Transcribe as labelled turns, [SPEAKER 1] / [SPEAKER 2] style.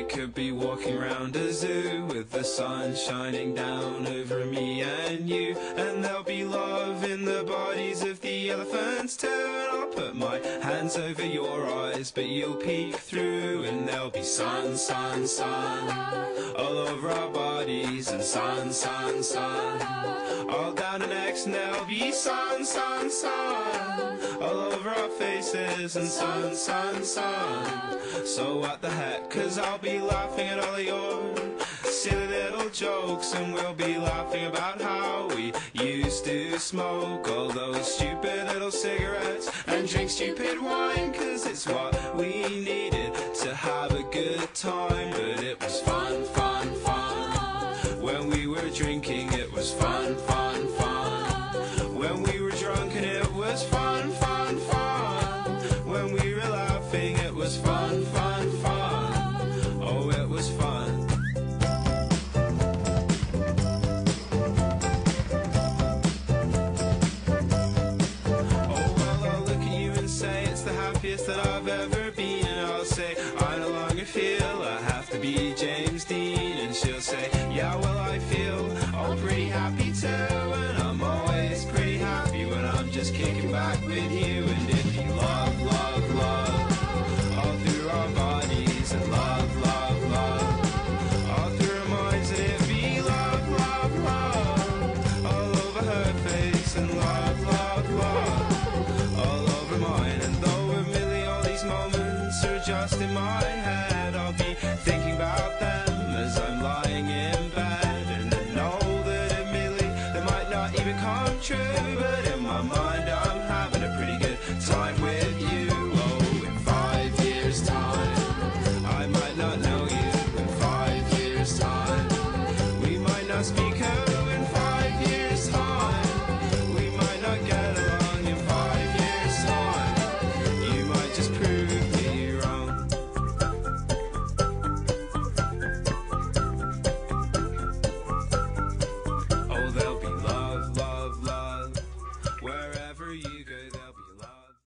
[SPEAKER 1] could be walking around a zoo with the sun shining down over me and you, and there'll be love in the bodies of the elephants too. And I'll put my hands over your eyes, but you'll peek through, and there'll be sun, sun, sun all over our bodies, and sun, sun, sun all down our necks, and there'll be sun, sun, sun all over our faces, and sun, sun, sun. So what the heck, 'cause I'll be laughing at all of your silly little jokes, and we'll be laughing about how we used to smoke all those stupid little cigarettes and drink stupid wine, 'cause it's what we needed to have a good time. But it was fun, fun, fun when we were drinking. It was fun, fun, fun when we were drunk, and it was fun, fun, fun when we were laughing. It was fun, fun, fun. Oh, it was fun. Oh, well, I'll look at you and say it's the happiest that I've ever been, and I'll say I no longer feel I have to be James Dean, and she'll say, yeah, well, I feel all pretty happy too, and I'm always pretty happy when I'm just kicking back with you. And if you love, love, love all through our bodies, and love, love, love all through our minds, and it'd be love, love, love all over her face, and love, love, love all over mine. And though admittedly all these moments are just in my head, I'll be thinking about them as I'm lying in bed, and I know that admittedly they might not even come true, but in my mind I'm having a pretty good time with you. Oh, in 5 years' time I might not know you. In 5 years' time we might not speak. Oh, in 5 years' time we might not get along. In 5 years' time you might just prove me wrong. Oh, there'll be love, love, love wherever you